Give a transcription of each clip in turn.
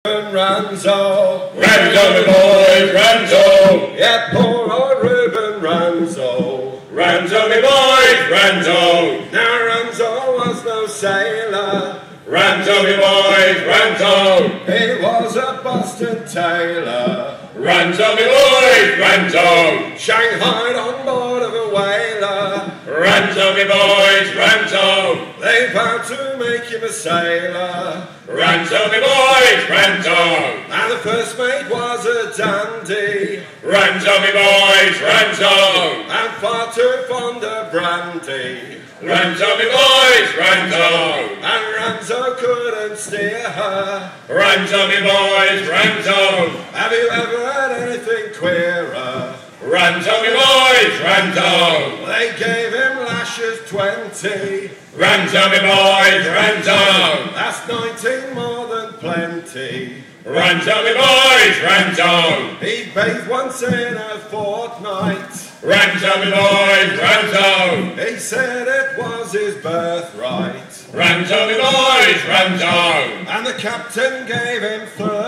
Ranzo, Ranzo, my boys, Ranzo. yeah, poor old Reuben Ranzo. Ranzo, my boys, Ranzo. Now Ranzo was no sailor. Ranzo, my boys, Ranzo. He was a Boston tailor. Ranzo, my boys, Ranzo. Shanghaied on board of a whaler. Ranzo, my boys, Ranzo. They vowed to make him a sailor. Ranzo, my boys, Ranzo. And the first mate was a dandy. Ranzo, my boys, Ranzo. And far too fond of brandy. Ranzo, my boys, Ranzo. And Ranzo couldn't steer her. Ranzo, my boys, Ranzo. Have you ever heard anything queerer? Ranzo, my boys, Ranzo. They gave him lashes 20. Ranzo, my boys, Ranzo. That's 19 more than plenty. Ranzo, my boys, Ranzo. He bathed once in a fortnight. Ranzo, my boys, Ranzo. He said it was his birthright. Ranzo, my boys, Ranzo. And the captain gave him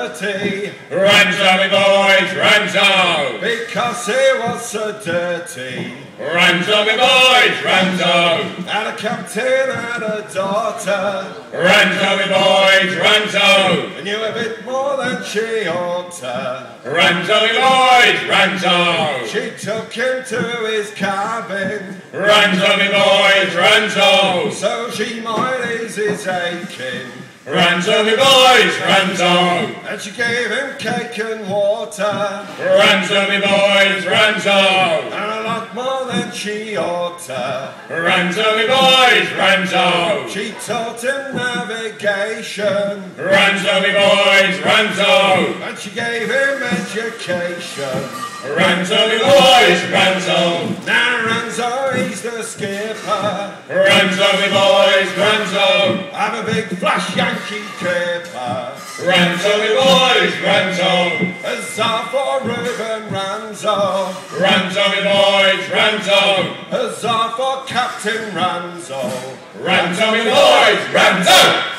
30. Ranzo, my boys, Ranzo. Because he was so dirty. Ranzo, my boys, Ranzo. And the captain had a daughter. Ranzo, my boys, Ranzo. And knew a bit more than she ought to. Ranzo, my boys, Ranzo. She took him to his cabin. Ranzo, my boys, Ranzo. So she might ease his aching. Ranzo, my boys, Ranzo. And she gave him cake and water. Ranzo, my boys, Ranzo. And a lot more than she ought to. Ranzo, my boys, Ranzo. She taught him navigation. Ranzo, my boys, Ranzo. And she gave him education. Ranzo, my boys, Ranzo. Now Ranzo, he's the skipper. Ranzo, my boys, Ranzo. I'm a big flash Yankee tripper. Ranzo, my boys, Ranzo. Huzzah for Reuben Ranzo. Ranzo, my boys, Ranzo. Huzzah for Captain Ranzo. Ranzo, my boys, Ranzo.